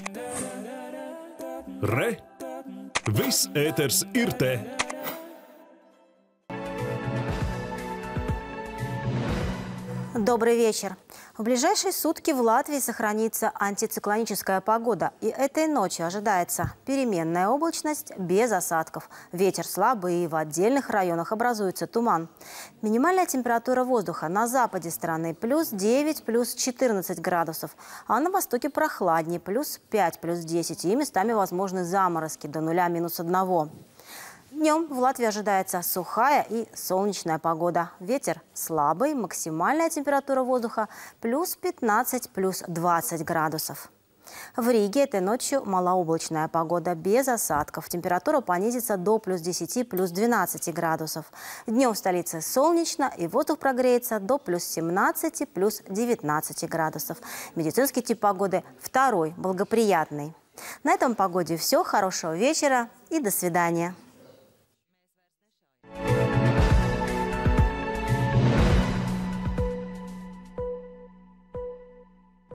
Re! Viss ēters ir te! Добрый вечер. В ближайшие сутки в Латвии сохранится антициклоническая погода. И этой ночью ожидается переменная облачность без осадков. Ветер слабый, и в отдельных районах образуется туман. Минимальная температура воздуха на западе страны плюс 9, плюс 14 градусов. А на востоке прохладнее, плюс 5, плюс 10. И местами возможны заморозки до 0, минус 1. Днем в Латвии ожидается сухая и солнечная погода. Ветер слабый, максимальная температура воздуха плюс 15, плюс 20 градусов. В Риге этой ночью малооблачная погода без осадков. Температура понизится до плюс 10, плюс 12 градусов. Днем в столице солнечно и воздух прогреется до плюс 17, плюс 19 градусов. Медицинский тип погоды второй, благоприятный. На этом погоде все. Хорошего вечера и до свидания.